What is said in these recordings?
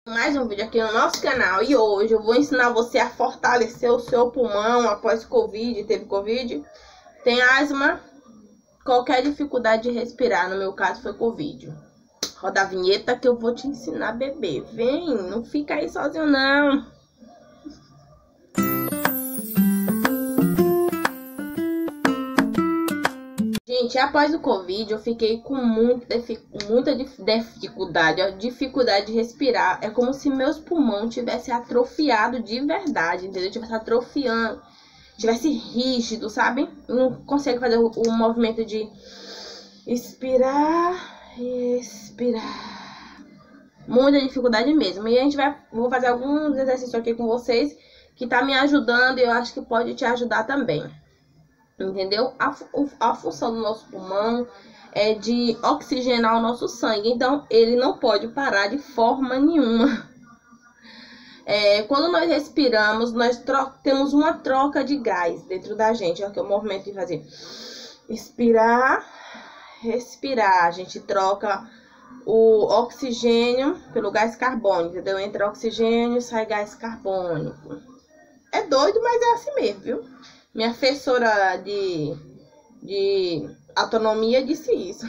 Mais um vídeo aqui no nosso canal e hoje eu vou ensinar você a fortalecer o seu pulmão após Covid, teve Covid, tem asma, qualquer dificuldade de respirar, no meu caso foi Covid. Roda a vinheta que eu vou te ensinar a beber. Vem, não fica aí sozinho não. Gente, após o Covid, eu fiquei com muita dificuldade, ó, dificuldade de respirar. É como se meus pulmões tivessem atrofiado de verdade, entendeu? Tivesse atrofiando, tivesse rígido, sabe? Não consegue fazer o movimento de expirar, expirar. Muita dificuldade mesmo. E vou fazer alguns exercícios aqui com vocês que tá me ajudando e eu acho que pode te ajudar também. Entendeu? A função do nosso pulmão é de oxigenar o nosso sangue. Então, ele não pode parar de forma nenhuma. Quando nós respiramos, nós temos uma troca de gás dentro da gente. Olha que é o movimento de fazer. Expirar, respirar. A gente troca o oxigênio pelo gás carbônico, entendeu? Entra oxigênio, sai gás carbônico. É doido, mas é assim mesmo, viu? Minha professora de autonomia disse isso.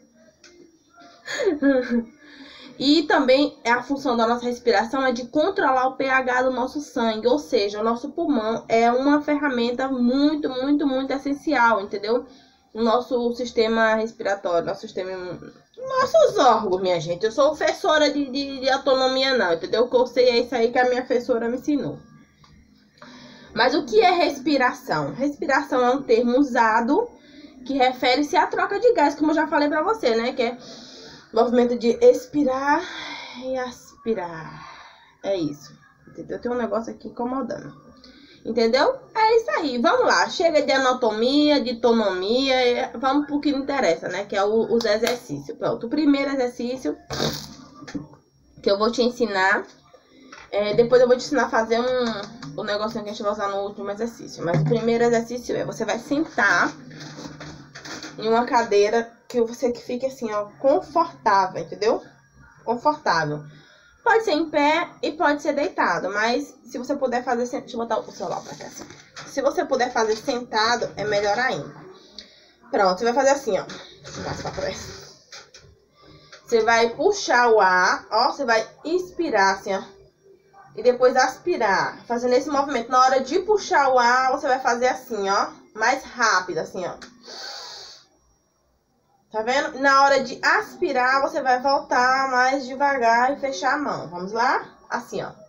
E também a função da nossa respiração é de controlar o pH do nosso sangue. Ou seja, o nosso pulmão é uma ferramenta muito essencial, entendeu? O nosso sistema respiratório, nossos órgãos, minha gente. Eu sou professora de autonomia não, entendeu? O que eu sei é isso aí que a minha professora me ensinou. Mas o que é respiração? Respiração é um termo usado que refere-se à troca de gás, como eu já falei pra você, né? Que é o movimento de expirar e aspirar. É isso, entendeu? Tem um negócio aqui incomodando. Entendeu? É isso aí, vamos lá. Chega de anatomia, de tonomia, vamos pro que interessa, né? Que é os exercícios. Pronto, o primeiro exercício que eu vou te ensinar... depois eu vou te ensinar a fazer um negocinho que a gente vai usar no último exercício. Mas o primeiro exercício você vai sentar em uma cadeira que você fique assim, ó, confortável, entendeu? Confortável. Pode ser em pé e pode ser deitado, mas se você puder fazer... Deixa eu botar o celular pra cá assim. Se você puder fazer sentado, é melhor ainda. Pronto, você vai fazer assim, ó. Deixa eu passar pra essa. Você vai puxar o ar, ó, você vai inspirar assim, ó. E depois aspirar, fazendo esse movimento. Na hora de puxar o ar, você vai fazer assim, ó. Mais rápido, assim, ó. Tá vendo? Na hora de aspirar, você vai voltar mais devagar e fechar a mão. Vamos lá? Assim, ó.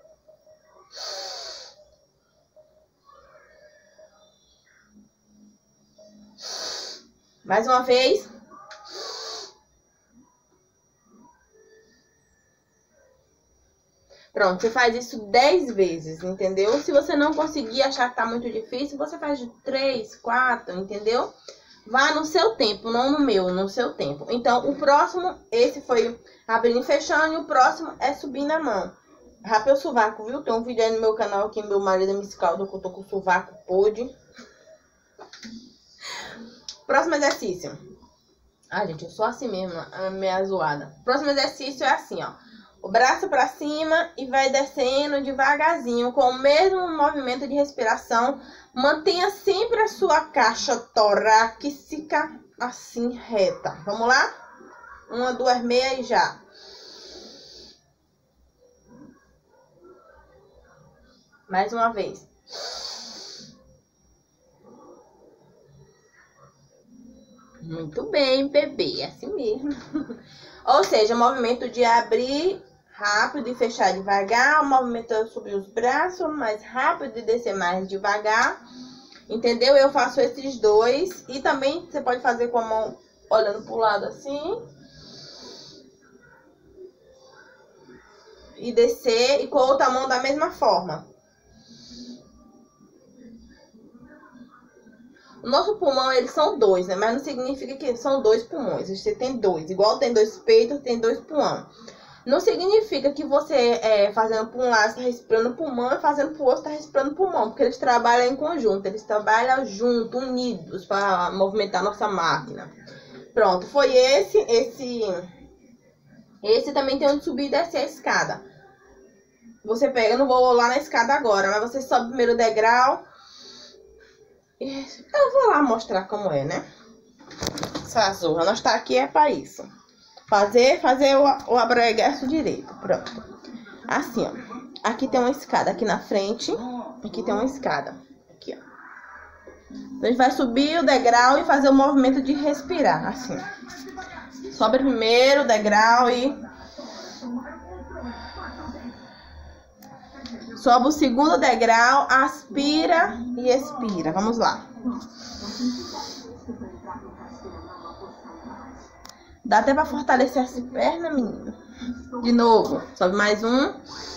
Mais uma vez. Pronto, você faz isso 10 vezes, entendeu? Se você não conseguir, achar que tá muito difícil, você faz de 3, 4, entendeu? Vá no seu tempo, não no meu, no seu tempo. Então, o próximo, esse foi abrindo e fechando, e o próximo é subindo a mão. Rapa o sovaco, viu? Tem um vídeo aí no meu canal que meu marido me escalda que eu tô com o sovaco podre. Próximo exercício. Ah, gente, eu sou assim mesmo, a minha zoada. Próximo exercício é assim, ó. O braço para cima e vai descendo devagarzinho, com o mesmo movimento de respiração. Mantenha sempre a sua caixa torácica assim, reta. Vamos lá? 1, 2, meia e já. Mais uma vez. Muito bem, bebê, assim mesmo. Ou seja, o movimento de abrir rápido e fechar devagar, o movimento é subir os braços mais rápido e descer mais devagar, entendeu? Eu faço esses dois e também você pode fazer com a mão olhando pro lado assim e descer, e com a outra mão da mesma forma. O nosso pulmão, eles são dois, né? Mas não significa que são dois pulmões. Você tem dois. Igual tem dois peitos, tem dois pulmões. Não significa que você, fazendo por um lado, está respirando pulmão, e fazendo por outro, está respirando pulmão. Porque eles trabalham em conjunto. Eles trabalham juntos, unidos, para movimentar a nossa máquina. Pronto, foi esse também tem onde subir e descer a escada. Você pega, eu não vou lá na escada agora, mas você sobe o primeiro degrau. Eu vou lá mostrar como é, né? Essa zorra, nós tá aqui é pra isso. Fazer o abregueço direito, pronto. Assim, ó. Aqui tem uma escada aqui na frente. Aqui tem uma escada. Aqui, ó. A gente vai subir o degrau e fazer o movimento de respirar, assim. Sobe primeiro o degrau e... sobe o segundo degrau, aspira e expira. Vamos lá. Dá até pra fortalecer as pernas, menina. De novo. Sobe mais um.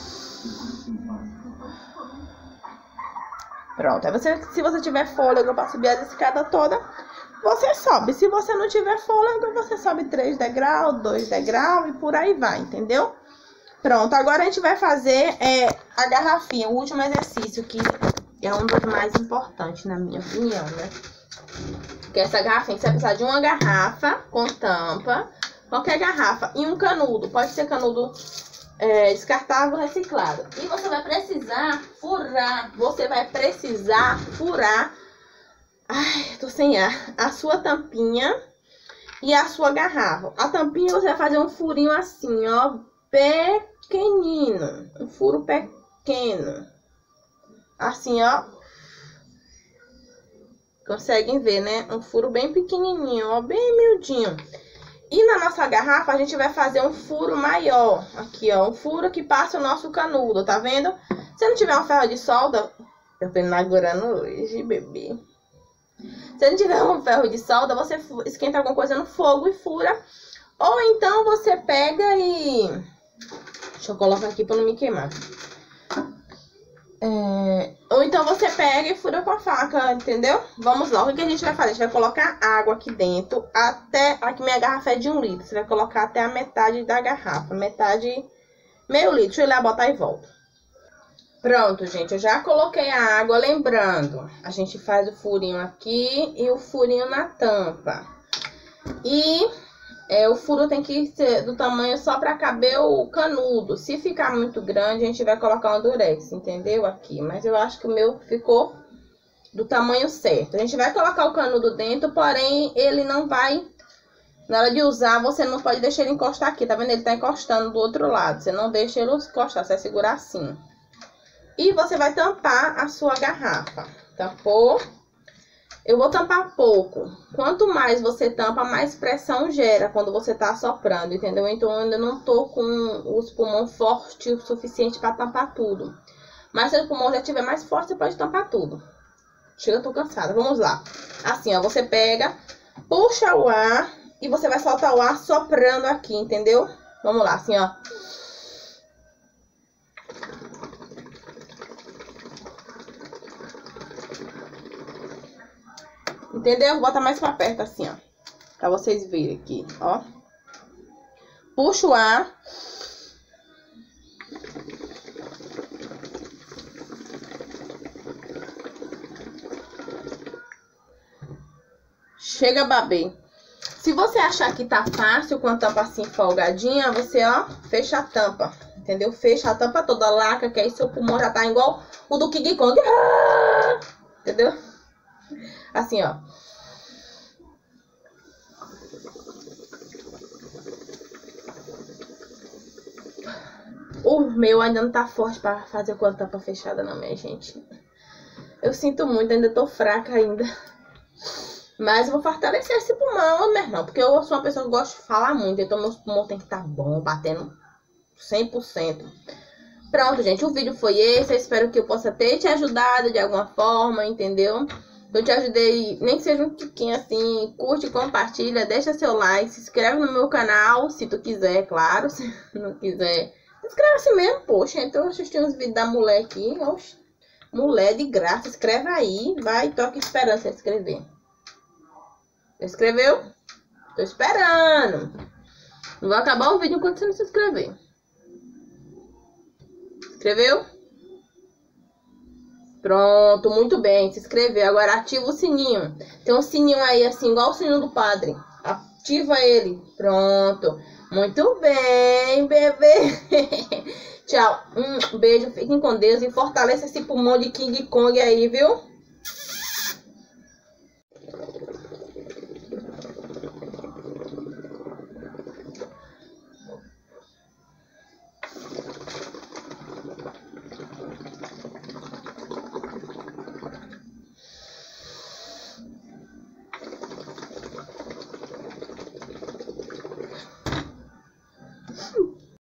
Pronto. Aí se você tiver fôlego pra subir a escada toda, você sobe. Se você não tiver fôlego, você sobe 3 degraus, 2 degraus e por aí vai, entendeu? Pronto. Agora a gente vai fazer a garrafinha. O último exercício, que é um dos mais importantes, na minha opinião, né? Porque essa garrafinha, você vai precisar de uma garrafa com tampa, qualquer garrafa, e um canudo. Pode ser canudo descartável, reciclado. E você vai precisar furar. Ai, tô sem ar. A sua tampinha e a sua garrafa. A tampinha você vai fazer um furinho assim, ó, pequenino. Um furo pequeno. Assim, ó. Conseguem ver, né? Um furo bem pequenininho, ó, bem miudinho. E na nossa garrafa a gente vai fazer um furo maior. Aqui, ó, um furo que passa o nosso canudo, tá vendo? Se não tiver um ferro de solda... Eu tô inaugurando hoje, bebê. Se não tiver um ferro de solda, você esquenta alguma coisa no fogo e fura. Ou então você pega e... Deixa eu colocar aqui pra não me queimar. Ou então você pega e fura com a faca, entendeu? Vamos lá, o que a gente vai fazer? A gente vai colocar água aqui dentro, até... Aqui minha garrafa é de 1 litro, você vai colocar até a metade da garrafa, metade, meio litro. Deixa eu ir lá botar e volto. Pronto, gente, eu já coloquei a água, lembrando, a gente faz o furinho aqui e o furinho na tampa. E... o furo tem que ser do tamanho só para caber o canudo. Se ficar muito grande, a gente vai colocar um durex, entendeu? Aqui. Mas eu acho que o meu ficou do tamanho certo. A gente vai colocar o canudo dentro, porém ele não vai... Na hora de usar, você não pode deixar ele encostar aqui. Tá vendo? Ele tá encostando do outro lado. Você não deixa ele encostar, você vai segurar assim. E você vai tampar a sua garrafa. Tampou. Eu vou tampar pouco. Quanto mais você tampa, mais pressão gera quando você tá assoprando, entendeu? Então eu ainda não tô com os pulmões fortes o suficiente para tampar tudo. Mas se o pulmão já estiver mais forte, você pode tampar tudo. Chega, eu tô cansada. Vamos lá. Assim, ó, você pega, puxa o ar e você vai soltar o ar soprando aqui, entendeu? Vamos lá, assim, ó. Entendeu? Bota mais pra perto assim, ó. Pra vocês verem aqui, ó. Puxa o ar. Chega a baber. Se você achar que tá fácil com a tampa assim folgadinha, você, ó, fecha a tampa. Entendeu? Fecha a tampa toda, laca, que aí seu pulmão já tá igual o do King Kong. Entendeu? Assim, ó. O meu ainda não tá forte pra fazer com a tampa fechada não, minha gente. Eu sinto muito, ainda tô fraca ainda. Mas eu vou fortalecer esse pulmão, meu irmão. Porque eu sou uma pessoa que gosta de falar muito. Então meus pulmões tem que estar bom, batendo 100%. Pronto, gente. O vídeo foi esse. Eu espero que eu possa ter te ajudado de alguma forma, entendeu? Eu te ajudei, nem que seja um tiquinho assim, curte, compartilha, deixa seu like, se inscreve no meu canal, se tu quiser, claro, se não quiser, se inscreve assim mesmo, poxa, então eu assisti uns vídeos da mulher aqui, oxe, mulher de graça, escreve aí, vai, tô aqui esperando você escrever. Escreveu? Tô esperando. Não vai acabar o vídeo enquanto você não se inscrever. Escreveu? Pronto, muito bem, se inscreveu. Agora ativa o sininho. Tem um sininho aí assim, igual o sininho do padre. Ativa ele. Pronto. Muito bem, bebê. Tchau. Um beijo, fiquem com Deus e fortaleça esse pulmão de King Kong aí, viu?